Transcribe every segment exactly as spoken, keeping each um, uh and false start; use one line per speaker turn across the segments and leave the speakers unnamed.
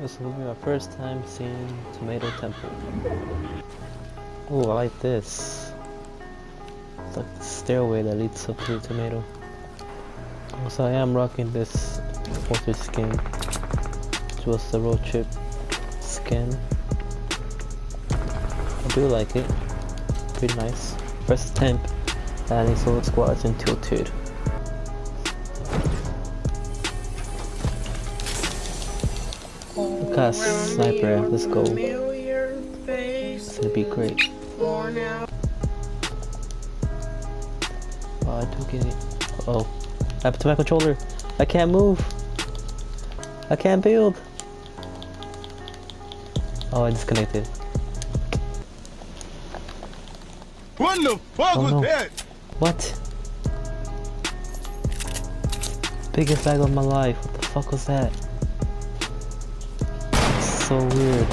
This will be my first time seeing Tomato Temple. Ooh, I like this. It's like the stairway that leads up to the tomato. So I am rocking this Fortress skin, which was the road trip skin. I do like it. Pretty nice. First temp, landing solo squads and tilted. Look at sniper, let's go. It's gonna be great. Oh, I do get it. Uh oh. I have to my controller. I can't move. I can't build. Oh, I disconnected.
What the fuck
oh,
was
no.
that?
What? Biggest lag of my life. What the fuck was that? It's so weird.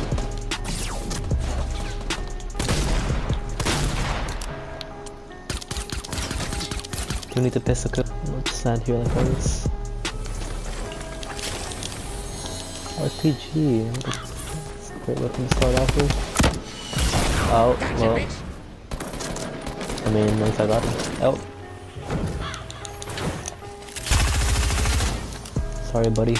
Do you need to piss a cup? I'll just stand here like this. R P G. That's a great weapon to start off with. Oh, well. I mean, at least I got him. Oh. Sorry, buddy.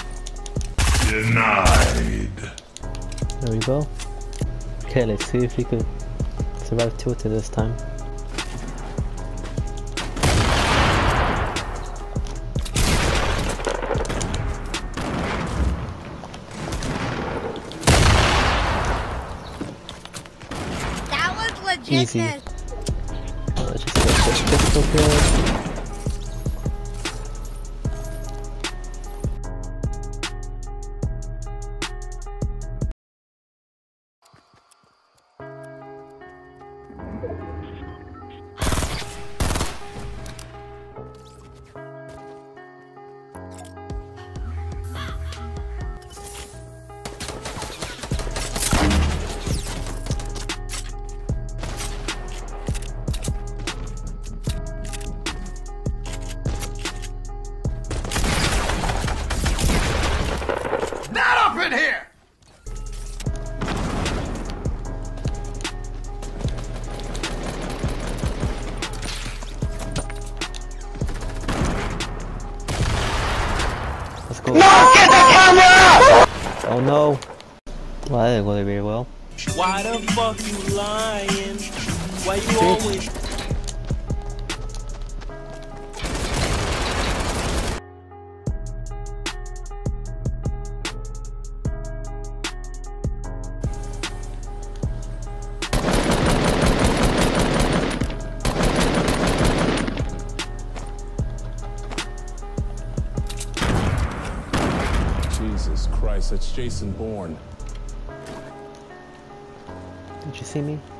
Denied.
There we go. Okay, let's see if we could survive tilted this time. Easy. Oh, let's just get this pistol kill.
In here!
Let's go. No! Get the camera! Oh no. Well, that didn't go very well.
Why the fuck you lying? Why you always...
Jesus Christ, that's Jason Bourne.
Did you see me?